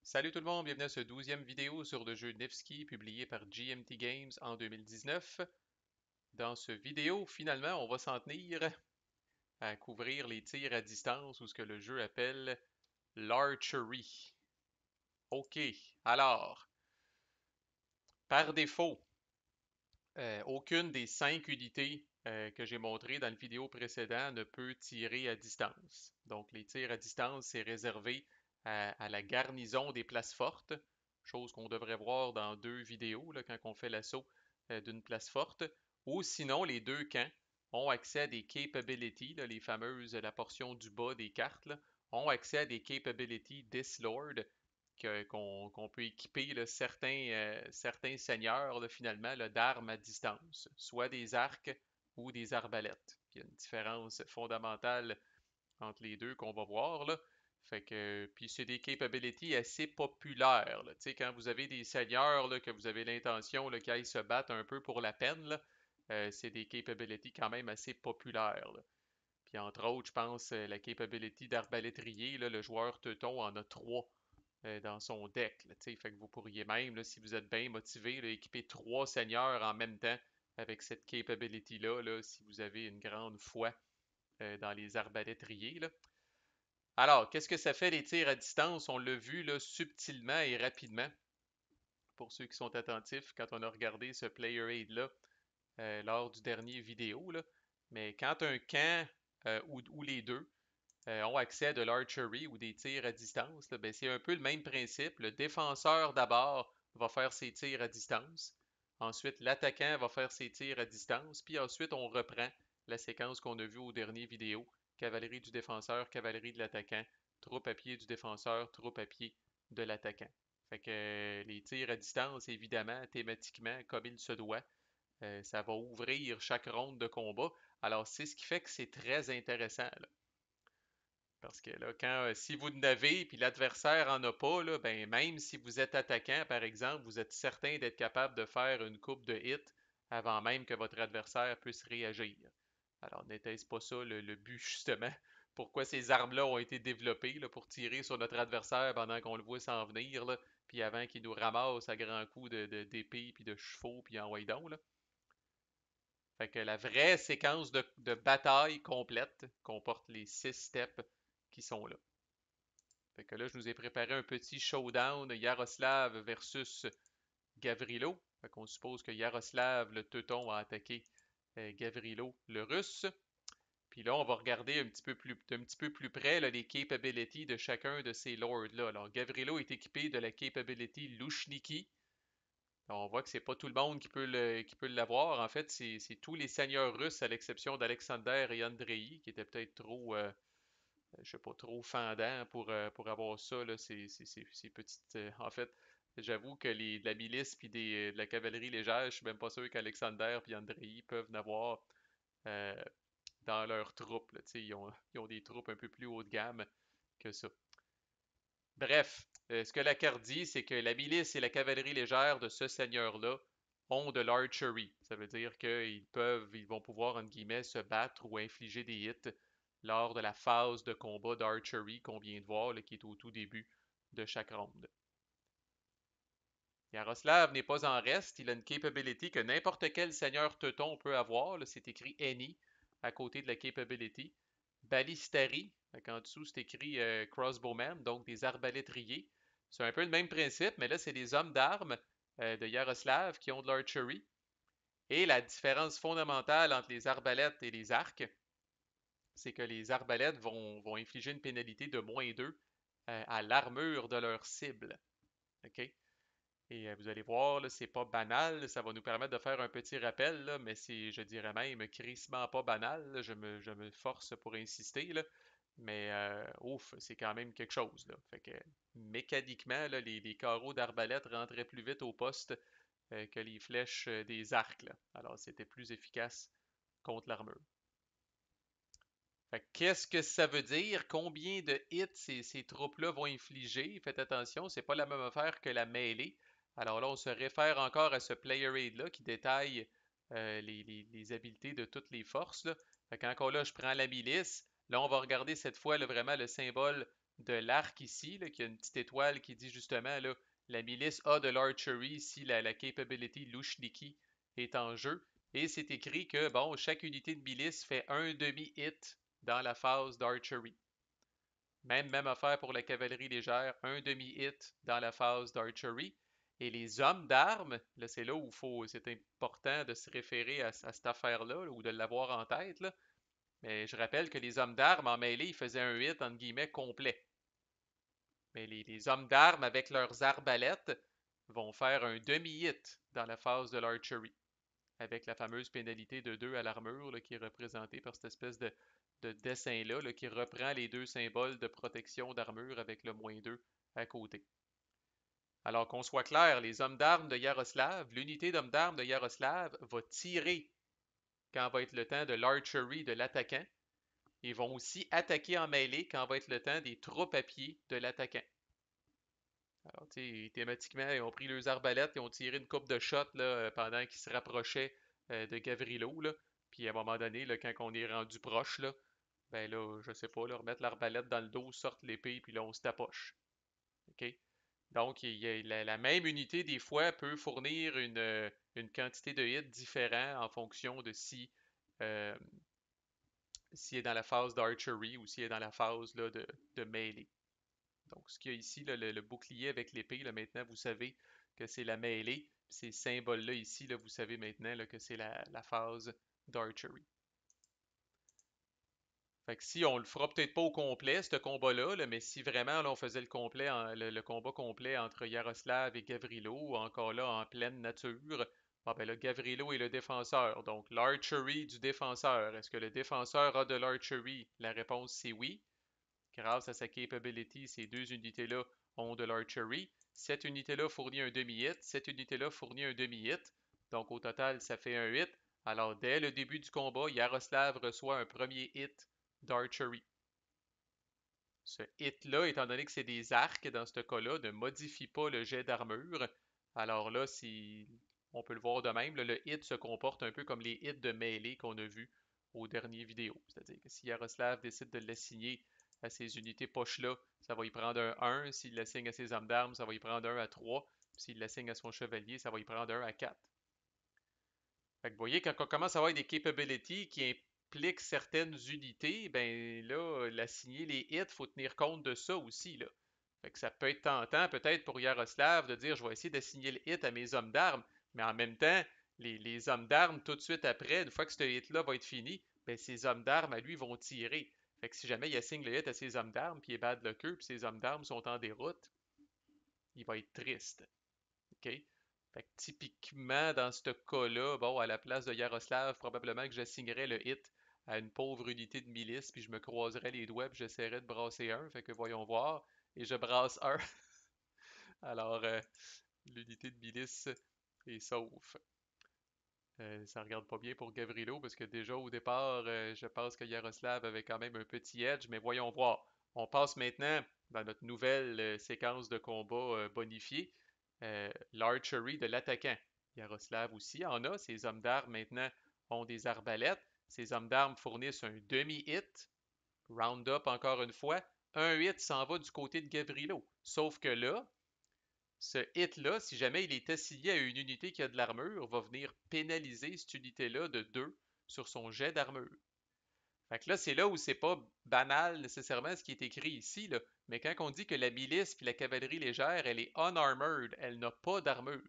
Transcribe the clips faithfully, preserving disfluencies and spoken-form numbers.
Salut tout le monde, bienvenue à ce douzième vidéo sur le jeu Nevsky publié par G M T Games en deux mille dix-neuf. Dans ce vidéo, finalement, on va s'en tenir à couvrir les tirs à distance ou ce que le jeu appelle l'archery. Ok, alors, par défaut, euh, aucune des cinq unités euh, que j'ai montrées dans le vidéo précédent ne peut tirer à distance. Donc les tirs à distance, c'est réservé à, à la garnison des places fortes, chose qu'on devrait voir dans deux vidéos là, quand on fait l'assaut euh, d'une place forte. Ou sinon, les deux camps ont accès à des capabilities, là, les fameuses, la portion du bas des cartes, là, ont accès à des capabilities Dislord que- qu'on qu'on peut équiper là, certains, euh, certains seigneurs là, finalement là, d'armes à distance, soit des arcs ou des arbalètes. Il y a une différence fondamentale entre les deux qu'on va voir là. Fait que, puis c'est des capabilities assez populaires. Là. Tu sais, quand vous avez des seigneurs là, que vous avez l'intention là, qu'ils aillent se battre un peu pour la peine, là, euh, c'est des capabilities quand même assez populaires. Là. Puis entre autres, je pense euh, la capability d'arbalétrier, là, le joueur teuton en a trois euh, dans son deck. Là, fait que vous pourriez même, là, si vous êtes bien motivé, là, équiper trois seigneurs en même temps avec cette capability-là, là, si vous avez une grande foi euh, dans les arbalétriers. Là. Alors, qu'est-ce que ça fait les tirs à distance? On l'a vu là, subtilement et rapidement pour ceux qui sont attentifs quand on a regardé ce player aid-là euh, lors du dernier vidéo. Là. Mais quand un camp euh, ou, ou les deux euh, ont accès à de l'archery ou des tirs à distance, là, ben, c'est un peu le même principe. Le défenseur d'abord va faire ses tirs à distance. Ensuite, l'attaquant va faire ses tirs à distance. Puis ensuite, on reprend la séquence qu'on a vue au dernier vidéo. Cavalerie du défenseur, cavalerie de l'attaquant, troupe à pied du défenseur, troupe à pied de l'attaquant. Fait que euh, les tirs à distance, évidemment, thématiquement, comme il se doit, euh, ça va ouvrir chaque ronde de combat. Alors, c'est ce qui fait que c'est très intéressant. Là. Parce que là, quand euh, si vous n'avez puis l'adversaire en a pas, là, ben même si vous êtes attaquant, par exemple, vous êtes certain d'être capable de faire une coupe de hits avant même que votre adversaire puisse réagir. Alors, n'était-ce pas ça le, le but justement? Pourquoi ces armes-là ont été développées là, pour tirer sur notre adversaire pendant qu'on le voit s'en venir, là, puis avant qu'il nous ramasse à grands coups de, de- d'épée puis de chevaux puis en donc, là. Fait que la vraie séquence de, de bataille complète comporte les six steps qui sont là. Fait que là, je nous ai préparé un petit showdown Yaroslav versus Gavrilo. Fait qu'on suppose que Yaroslav, le teuton, a attaqué euh, Gavrilo, le russe. Puis là, on va regarder un petit peu plus, un petit peu plus près là, les capabilities de chacun de ces lords-là. Alors, Gavrilo est équipé de la capability Lushniki. On voit que c'est pas tout le monde qui peut le, qui peut l'avoir. En fait, c'est c'est tous les seigneurs russes à l'exception d'Alexander et Andrei qui étaient peut-être trop, euh, je sais pas, trop fendants pour, euh, pour avoir ça, là, ces, ces- ces- ces petites. euh, en fait, j'avoue que les, de la milice puis des, de la cavalerie légère, je suis même pas sûr qu'Alexander et Andrei peuvent n'avoir euh, dans leur troupe. Là, tu sais, ils ont, ils ont des troupes un peu plus haut de gamme que ça. Bref, euh, ce que la carte dit, c'est que la milice et la cavalerie légère de ce seigneur-là ont de l'archery. Ça veut dire qu'ils peuvent, ils vont pouvoir, entre guillemets, se battre ou infliger des hits lors de la phase de combat d'archery qu'on vient de voir, là, qui est au tout début de chaque ronde. Yaroslav n'est pas en reste, il a une capability que n'importe quel seigneur teuton peut avoir, c'est écrit Any à côté de la capability. Ballistari, en dessous c'est écrit euh, Crossbowman, donc des arbalétriers. C'est un peu le même principe, mais là c'est des hommes d'armes euh, de Yaroslav qui ont de l'archery. Et la différence fondamentale entre les arbalètes et les arcs, c'est que les arbalètes vont, vont infliger une pénalité de moins deux euh, à l'armure de leur cible. OK? Et euh, vous allez voir, là, c'est pas banal, ça va nous permettre de faire un petit rappel, là, mais c'est, je dirais même, crissement pas banal. Là, je me, je me force pour insister, là, mais euh, ouf, c'est quand même quelque chose. Là. Fait que mécaniquement, là, les, les carreaux d'arbalète rentraient plus vite au poste euh, que les flèches euh, des arcs. Là. Alors c'était plus efficace contre l'armure. Fait que qu'est-ce que ça veut dire? Combien de hits ces, ces troupes-là vont infliger? Faites attention, c'est pas la même affaire que la mêlée. Alors là, on se réfère encore à ce player aid-là qui détaille euh, les, les- les habiletés de toutes les forces. Là. Fait qu'encore là, je prends la milice. Là, on va regarder cette fois là, vraiment le symbole de l'arc ici, là, qui a une petite étoile qui dit justement là, la milice a de l'archery si la, la capability Lushniki est en jeu. Et c'est écrit que bon, chaque unité de milice fait un demi-hit dans la phase d'archery. Même, même affaire pour la cavalerie légère, un demi-hit dans la phase d'archery. Et les hommes d'armes, là c'est là où faut, c'est important de se référer à, à cette affaire-là, là, ou de l'avoir en tête. Là. Mais je rappelle que les hommes d'armes en mêlée, ils faisaient un hit entre guillemets complet. Mais les, les hommes d'armes avec leurs arbalètes vont faire un demi-hit dans la phase de l'archery, avec la fameuse pénalité de deux à l'armure là, qui est représentée par cette espèce de, de dessin-là là, qui reprend les deux symboles de protection d'armure avec le moins deux à côté. Alors qu'on soit clair, les hommes d'armes de Yaroslav, l'unité d'hommes d'armes de Yaroslav va tirer quand va être le temps de l'archery de l'attaquant. Ils vont aussi attaquer en mêlée quand va être le temps des troupes à pied de l'attaquant. Alors, tu sais, thématiquement, ils ont pris leurs arbalètes, ils ont tiré une coupe de shots là, euh, pendant qu'ils se rapprochaient euh, de Gavrilo. Là. Puis à un moment donné, là, quand on est rendu proche, là, ben là, je sais pas, là, remettre l'arbalète dans le dos, sorte l'épée, puis là, on se tapoche. OK? Donc, il y a la, la même unité, des fois, peut fournir une, euh, une quantité de hits différents en fonction de si euh, s'il est dans la phase d'archery ou s'il est dans la phase là, de, de mêlée. Donc, ce qu'il y a ici, là, le, le bouclier avec l'épée, là, maintenant, vous savez que c'est la mêlée. Ces symboles-là ici, là, vous savez maintenant là, que c'est la, la phase d'archery. Fait que si on le fera peut-être pas au complet, ce combat-là, là, mais si vraiment là, on faisait le complet, en- le, le combat complet entre Yaroslav et Gavrilo, ou encore là en pleine nature, bon, ben là, Gavrilo est le défenseur. Donc l'archery du défenseur. Est-ce que le défenseur a de l'archery? La réponse c'est oui. Grâce à sa capability, ces deux unités-là ont de l'archery. Cette unité-là fournit un demi-hit. Cette unité-là fournit un demi-hit. Donc au total, ça fait un hit. Alors dès le début du combat, Yaroslav reçoit un premier hit d'archery. Ce hit-là, étant donné que c'est des arcs dans ce cas-là, ne modifie pas le jet d'armure. Alors là, si on peut le voir de même, là, le hit se comporte un peu comme les hits de mêlée qu'on a vus aux dernières vidéos. C'est-à-dire que si Yaroslav décide de l'assigner à ces unités poches-là, ça va y prendre un un. S'il l'assigne à ses hommes d'armes, ça va y prendre un à trois. S'il l'assigne à son chevalier, ça va y prendre un à quatre. Fait que vous voyez, quand on commence à avoir des capabilities qui impliquent certaines unités, ben là, l'assigner les hits, il faut tenir compte de ça aussi, là. Fait que ça peut être tentant, peut-être, pour Yaroslav de dire je vais essayer d'assigner le hit à mes hommes d'armes, mais en même temps, les, les hommes d'armes, tout de suite après, une fois que ce hit-là va être fini, ben ces hommes d'armes à lui vont tirer. Fait que si jamais il assigne le hit à ses hommes d'armes, puis il est bad lucker, puis ses hommes d'armes sont en déroute, il va être triste. OK? Fait que typiquement, dans ce cas-là, bon, à la place de Yaroslav, probablement que j'assignerais le hit à une pauvre unité de milice, puis je me croiserais les doigts, puis j'essaierais de brasser un. Fait que voyons voir. Et je brasse un. Alors, euh, l'unité de milice est sauf. Euh, ça regarde pas bien pour Gavrilo, parce que déjà au départ, euh, je pense que Yaroslav avait quand même un petit edge, mais voyons voir. On passe maintenant dans notre nouvelle euh, séquence de combat euh, bonifiée, euh, l'archery de l'attaquant. Yaroslav aussi en a. Ses hommes d'armes maintenant ont des arbalètes. Ses hommes d'armes fournissent un demi-hit. Round-up encore une fois. Un hit s'en va du côté de Gavrilo. Sauf que là, ce hit-là, si jamais il est assigné à une unité qui a de l'armure, va venir pénaliser cette unité-là de deux sur son jet d'armure. Fait que là, c'est là où c'est pas banal nécessairement ce qui est écrit ici, là. Mais quand on dit que la milice puis la cavalerie légère, elle est unarmored, elle n'a pas d'armure.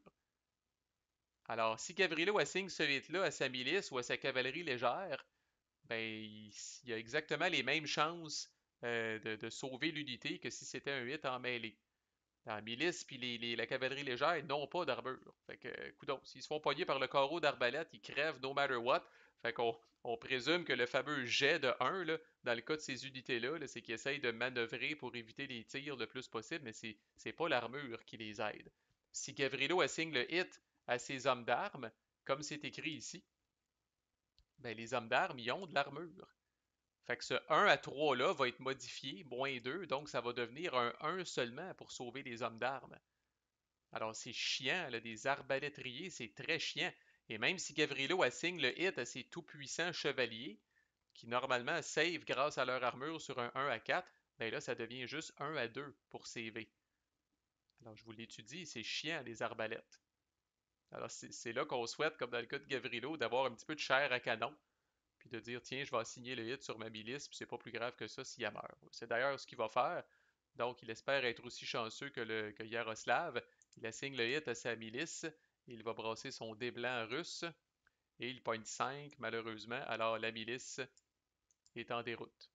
Alors, si Gavrilo assigne ce hit-là à sa milice ou à sa cavalerie légère, ben, il, il a exactement les mêmes chances euh, de, de sauver l'unité que si c'était un hit en mêlée. La milice puis les, les- la cavalerie légère ils n'ont pas d'armure. Fait que, euh, coudonc, s'ils se font pogner par le carreau d'arbalète, ils crèvent no matter what. Fait qu'on on présume que le fameux jet de un, là, dans le cas de ces unités-là, là, c'est qu'ils essayent de manœuvrer pour éviter les tirs le plus possible, mais c'est, c'est pas l'armure qui les aide. Si Gavrilo assigne le hit à ses hommes d'armes, comme c'est écrit ici, ben les hommes d'armes, ils ont de l'armure. Fait que ce un à trois-là va être modifié, moins deux, donc ça va devenir un un seulement pour sauver les hommes d'armes. Alors, c'est chiant, là, des arbalétriers, c'est très chiant. Et même si Gavrilo assigne le hit à ses tout-puissants chevaliers, qui normalement save grâce à leur armure sur un un à quatre, ben là, ça devient juste un à deux pour C V. Alors, je vous l'étudie, c'est chiant, les arbalètes. Alors, c'est c'est là qu'on souhaite, comme dans le cas de Gavrilo, d'avoir un petit peu de chair à canon, puis de dire, tiens, je vais assigner le hit sur ma milice, puis c'est pas plus grave que ça si elle meurt. C'est d'ailleurs ce qu'il va faire. Donc, il espère être aussi chanceux que, le, que Yaroslav. Il assigne le hit à sa milice, il va brasser son dé blanc russe, et il pointe cinq, malheureusement. Alors, la milice est en déroute.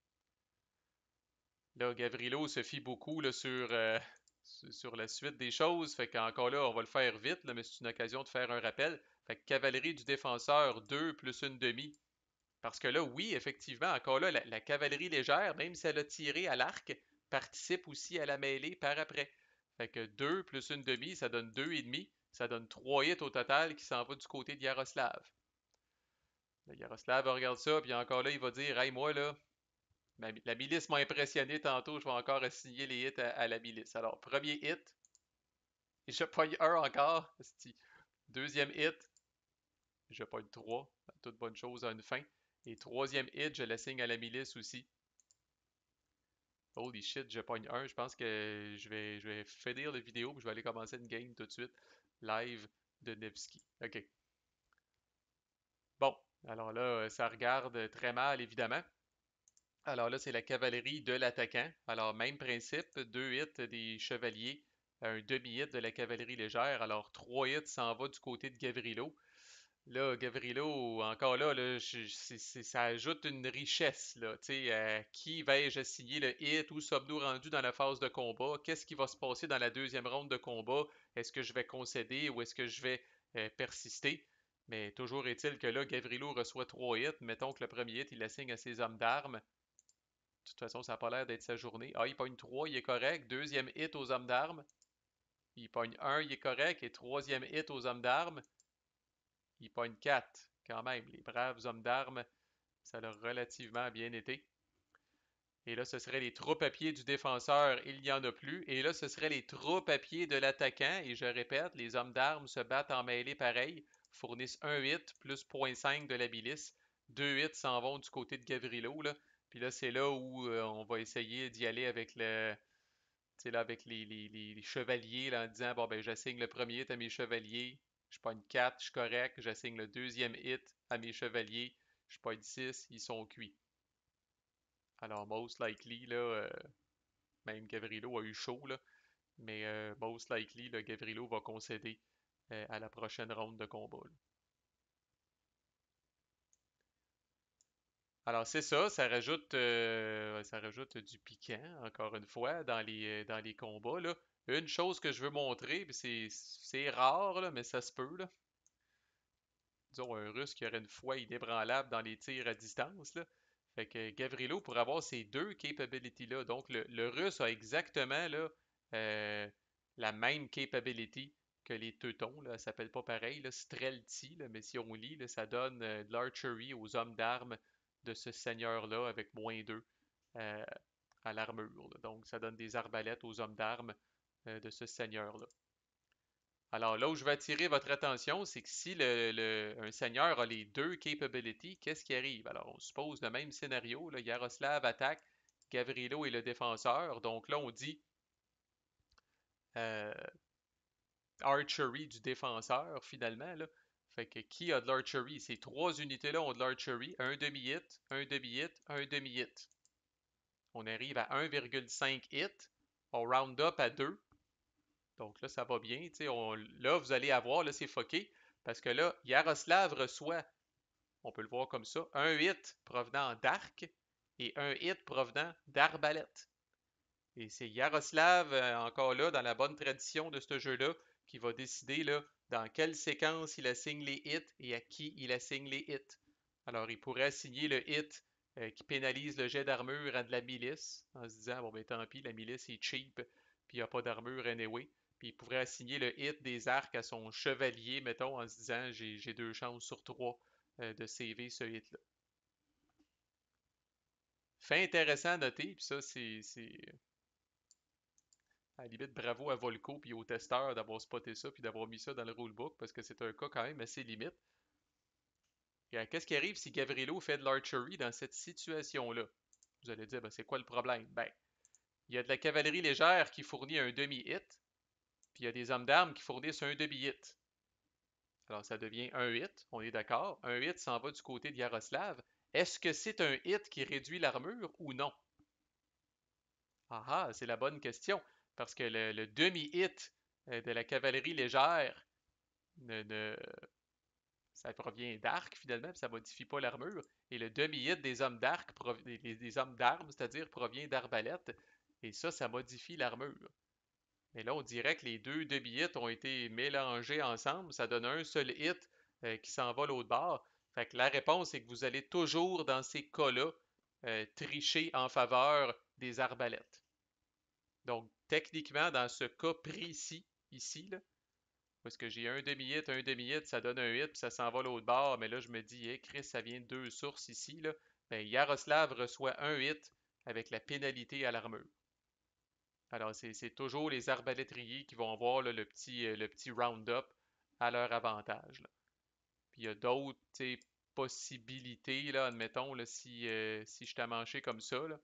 Là, Gavrilo se fie beaucoup là, sur, euh, sur la suite des choses. Fait qu'encore là, on va le faire vite, là, mais c'est une occasion de faire un rappel. Fait que cavalerie du défenseur, deux plus une demi. Parce que là, oui, effectivement, encore là, la, la cavalerie légère, même si elle a tiré à l'arc, participe aussi à la mêlée par après. Fait que deux plus une demi, ça donne deux et demi. Ça donne trois hits au total qui s'en va du côté de Yaroslav. Là, Yaroslav regarde ça, puis encore là, il va dire, hey, moi, là, Ma- la milice m'a impressionné tantôt, je vais encore assigner les hits à, à la milice. Alors, premier hit, et je pogne un encore. esti. Deuxième hit, je pogne trois. Toute bonne chose a une fin. Et troisième hit, je l'assigne à la milice aussi. Holy shit, je pogne un. Je pense que je vais, je vais finir la vidéo, puis je vais aller commencer une game tout de suite. Live de Nevsky. OK. Bon, alors là, ça regarde très mal, évidemment. Alors là, c'est la cavalerie de l'attaquant. Alors, même principe, deux hits des chevaliers, un demi-hit de la cavalerie légère. Alors, trois hits s'en va du côté de Gavrilo. Là, Gavrilo, encore là, là, je- c'est- c'est- ça ajoute une richesse. Là, tu sais, euh, qui vais-je assigner le hit? Où sommes-nous rendus dans la phase de combat? Qu'est-ce qui va se passer dans la deuxième ronde de combat? Est-ce que je vais concéder ou est-ce que je vais euh, persister? Mais toujours est-il que là, Gavrilo reçoit trois hits. Mettons que le premier hit, il l'assigne à ses hommes d'armes. De toute façon, ça n'a pas l'air d'être sa journée. Ah, il pogne trois, il est correct. Deuxième hit aux hommes d'armes. Il pogne un, il est correct. Et troisième hit aux hommes d'armes. Il pogne quatre. Quand même, les braves hommes d'armes, ça leur a relativement bien été. Et là, ce serait les troupes à pied du défenseur, il n'y en a plus. Et là, ce serait les troupes à pied de l'attaquant. Et je répète, les hommes d'armes se battent en mêlée pareil, fournissent un hit plus zéro point cinq de la milice. Deux hits s'en vont du côté de Gavrilo. Là. Puis là, c'est là où euh, on va essayer d'y aller avec le, tu sais, là, avec les, les- les- les chevaliers, là, en disant, bon, ben, j'assigne le premier hit à mes chevaliers, je pogne quatre, je suis correct, j'assigne le deuxième hit à mes chevaliers, je pogne six, ils sont cuits. Alors, most likely, là, euh, même Gavrilo a eu chaud, là, mais euh, most likely, là, Gavrilo va concéder euh, à la prochaine ronde de combat. Là. Alors, c'est ça, ça rajoute, euh, ça rajoute du piquant, encore une fois, dans les, euh, dans les combats, là. Une chose que je veux montrer, puis c'est, c'est rare, là, mais ça se peut, là. Disons, un Russe qui aurait une foi inébranlable dans les tirs à distance, là. Fait que Gavrilo, pour avoir ces deux capabilities-là, donc le, le Russe a exactement là, euh, la même capability que les Teutons, là, ça s'appelle pas pareil, là, Strelti, là, mais si on lit, là, ça donne euh, de l'archery aux hommes d'armes de ce seigneur-là avec moins deux euh, à l'armure. Là. Donc, ça donne des arbalètes aux hommes d'armes euh, de ce seigneur-là. Alors là où je vais attirer votre attention, c'est que si le, le- un seigneur a les deux capabilities, qu'est-ce qui arrive? Alors on suppose le même scénario, là, Yaroslav attaque, Gavrilo est le défenseur, donc là on dit euh, archery du défenseur finalement. Là. Fait que qui a de l'archery? Ces trois unités-là ont de l'archery, un demi-hit, un demi-hit, un demi-hit. On arrive à un virgule cinq hit, on round up à deux. Donc là, ça va bien. On, là, vous allez avoir, là, c'est foqué, parce que là, Yaroslav reçoit, on peut le voir comme ça, un hit provenant d'arc et un hit provenant d'arbalète. Et c'est Yaroslav, euh, encore là, dans la bonne tradition de ce jeu-là, qui va décider là, dans quelle séquence il assigne les hits et à qui il assigne les hits. Alors, il pourrait assigner le hit euh, qui pénalise le jet d'armure à de la milice, en se disant, bon, ben tant pis, la milice est cheap, puis il n'y a pas d'armure anyway. Puis il pourrait assigner le hit des arcs à son chevalier, mettons, en se disant, j'ai, j'ai deux chances sur trois euh, de saver ce hit-là. Fait intéressant à noter, puis ça, c'est, c'est à la limite, bravo à Volco puis aux testeurs d'avoir spoté ça puis d'avoir mis ça dans le rulebook parce que c'est un cas quand même assez limite. Et, euh, qu'est-ce qui arrive si Gavrilo fait de l'archery dans cette situation-là? Vous allez dire, ben, c'est quoi le problème? Ben, il y a de la cavalerie légère qui fournit un demi-hit, puis il y a des hommes d'armes qui fournissent un demi-hit. Alors ça devient un hit, on est d'accord. Un hit s'en va du côté de Yaroslav. Est-ce que c'est un hit qui réduit l'armure ou non? Ah ah, c'est la bonne question. Parce que le, le demi-hit euh, de la cavalerie légère, ne, ne- ça provient d'arc finalement, puis ça modifie pas l'armure. Et le demi-hit des hommes d'arc, des, des hommes d'armes, c'est-à-dire provient d'arbalète. Et ça, ça modifie l'armure. Mais là, on dirait que les deux demi-hits ont été mélangés ensemble. Ça donne un seul hit euh, qui s'en va l'autre bord. Fait que la réponse est que vous allez toujours, dans ces cas-là, euh, tricher en faveur des arbalètes. Donc, techniquement, dans ce cas précis, ici, là, parce que j'ai un demi-hit, un demi-hit, ça donne un hit, puis ça s'en va l'autre bord, mais là, je me dis, hey, Chris, ça vient de deux sources ici, là. Ben, Yaroslav reçoit un hit avec la pénalité à l'armure. Alors, c'est c'est toujours les arbalétriers qui vont avoir là, le petit, euh, le petit round-up à leur avantage, là. Puis il y a d'autres tu sais, possibilités, là, admettons, là, si, euh, si je t'ai manché comme ça, là.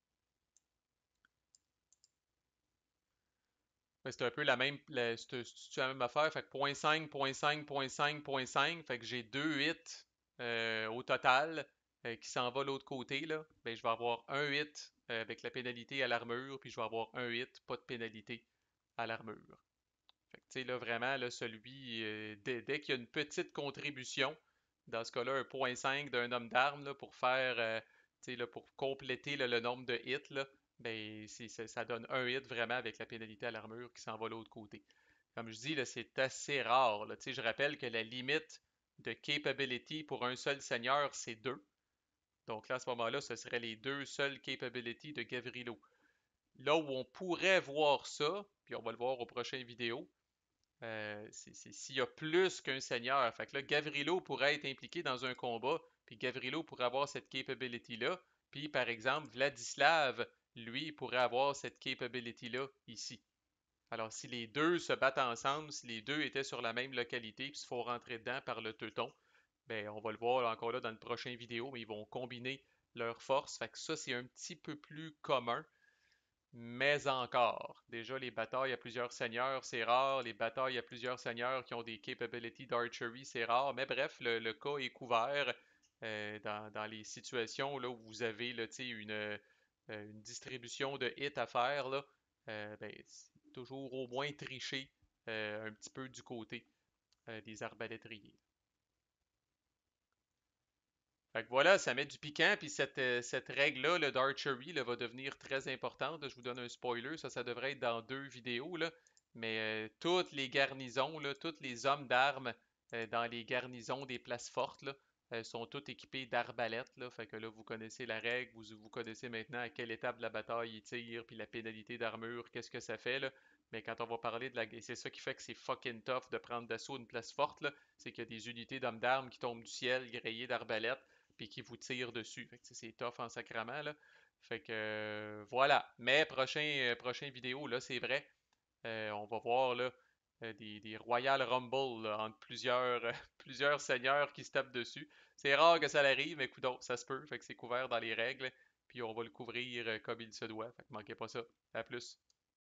Mais c'est un peu la même, la, c'est c'est la même affaire. Fait que zéro virgule cinq, zéro virgule cinq, zéro virgule cinq, zéro virgule cinq. Fait que j'ai deux hits euh, au total euh, qui s'en va l'autre côté, là. Ben, je vais avoir un hit euh, avec la pénalité à l'armure, puis je vais avoir un hit, pas de pénalité à l'armure. Fait que, tu sais, là, vraiment, là, celui, euh, dès, dès qu'il y a une petite contribution, dans ce cas-là, un point cinq d'un homme d'armes, là, pour faire, euh, tu sais, là, pour compléter là, le nombre de hits, là, ben, c'est- c'est- ça donne un hit vraiment avec la pénalité à l'armure qui s'en va de l'autre côté. Comme je dis, là, c'est assez rare, là. Tu sais, je rappelle que la limite de capability pour un seul seigneur, c'est deux. Donc là, à ce moment-là, ce seraient les deux seules capabilities de Gavrilo. Là où on pourrait voir ça, puis on va le voir aux prochaines vidéos, euh, c'est c'est s'il y a plus qu'un seigneur. Fait que là, Gavrilo pourrait être impliqué dans un combat, puis Gavrilo pourrait avoir cette capability-là. Puis, par exemple, Vladislav, lui, pourrait avoir cette capability-là ici. Alors, si les deux se battent ensemble, si les deux étaient sur la même localité, puis il faut rentrer dedans par le teuton, ben, on va le voir encore là dans le prochain vidéo, mais ils vont combiner leurs forces. Fait que ça, c'est un petit peu plus commun. Mais encore, déjà les batailles à plusieurs seigneurs, c'est rare. Les batailles à plusieurs seigneurs qui ont des capabilities d'archery, c'est rare. Mais bref, le, le cas est couvert euh, dans, dans les situations là, où vous avez là, une, euh, une distribution de hits à faire. Là, euh, ben, c'est toujours au moins tricher euh, un petit peu du côté euh, des arbalétriers. Fait que voilà, ça met du piquant, puis cette, euh, cette règle-là, le d'archery, là, va devenir très importante. Là. Je vous donne un spoiler, ça, ça devrait être dans deux vidéos, là. Mais euh, toutes les garnisons, là, tous les hommes d'armes euh, dans les garnisons des places fortes, là, euh, sont tous équipés d'arbalètes, là. Fait que là, vous connaissez la règle, vous, vous connaissez maintenant à quelle étape de la bataille ils tirent, puis la pénalité d'armure, qu'est-ce que ça fait, là. Mais quand on va parler de la... Et c'est ça qui fait que c'est fucking tough de prendre d'assaut une place forte, là. C'est qu'il y a des unités d'hommes d'armes qui tombent du ciel, grillées d'arbalètes puis qui vous tire dessus. Fait que c'est tough en sacrament, là. Fait que euh, voilà. Mais prochain, euh, prochain vidéo, là, c'est vrai. euh, on va voir là, euh, des, des Royal Rumble là, entre plusieurs, euh, plusieurs seigneurs qui se tapent dessus. C'est rare que ça arrive, mais écoute, ça se peut. Fait que c'est couvert dans les règles. Puis on va le couvrir euh, comme il se doit. Fait que manquez pas ça. À plus.